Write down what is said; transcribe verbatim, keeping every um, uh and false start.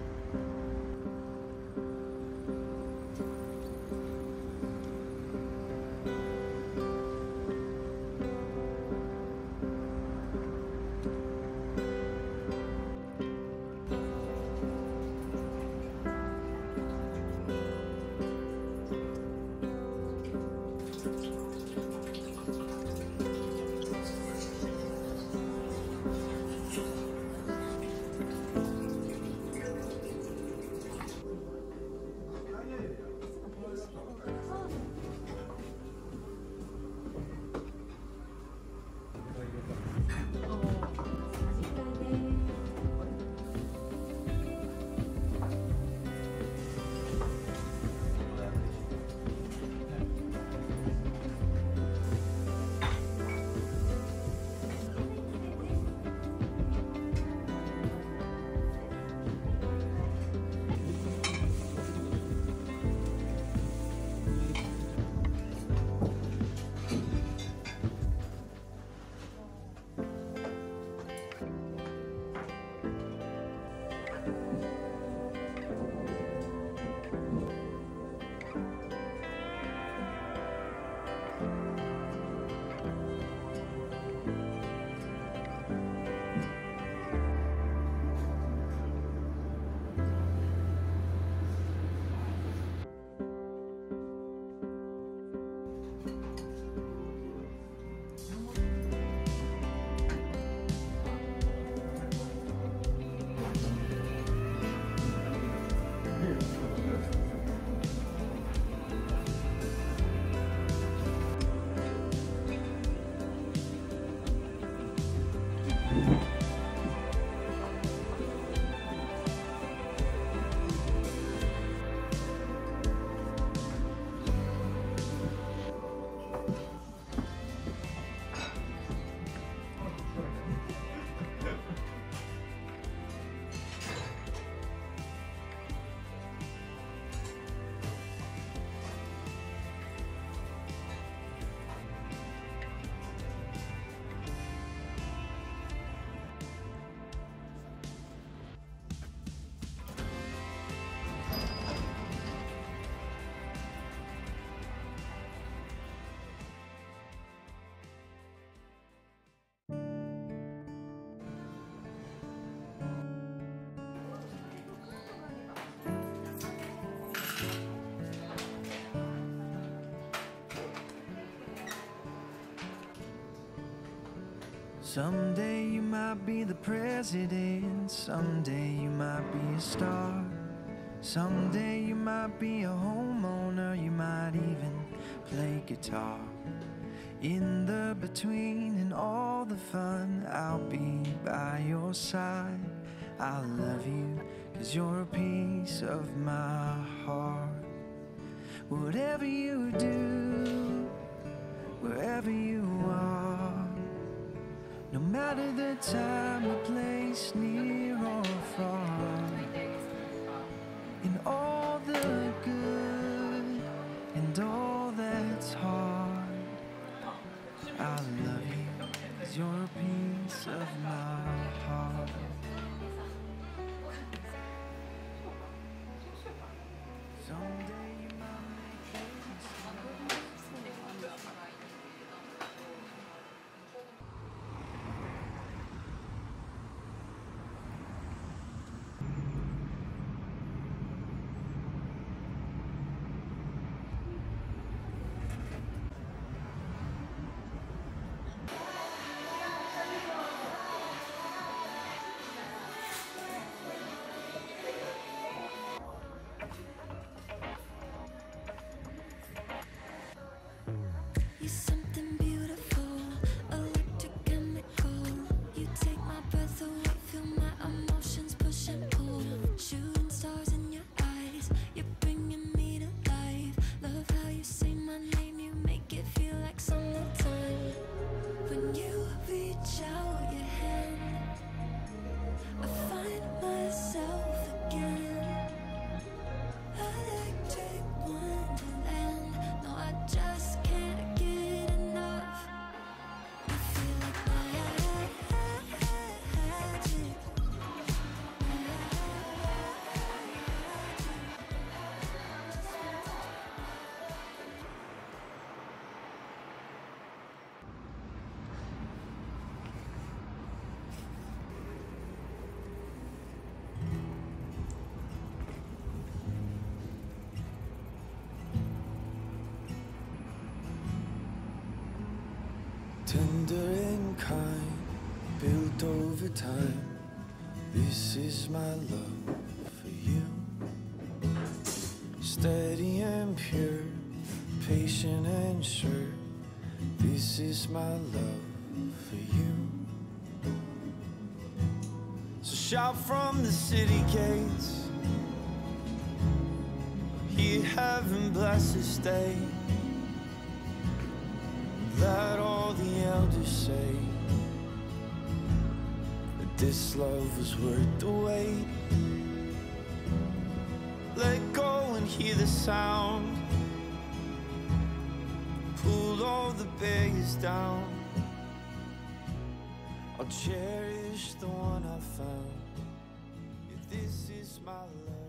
Someday you might be the president, someday you might be a star. Someday you might be a homeowner, you might even play guitar. In the between and all the fun, I'll be by your side. I love you, cause you're a piece of my heart. Whatever you do, wherever you are, no matter the time or place, near or far, in all the good and all that's hard, I love you, cause you're a piece of my heart. Someday you might make mistakes. tender and kind, built over time. This is my love for you. Steady and pure, patient and sure. This is my love for you. So shout from the city gates, hear heaven bless this day. Let all the elders say that this love was worth the wait. Let go and hear the sound, pull all the barriers down. I'll cherish the one I found. If this is my love.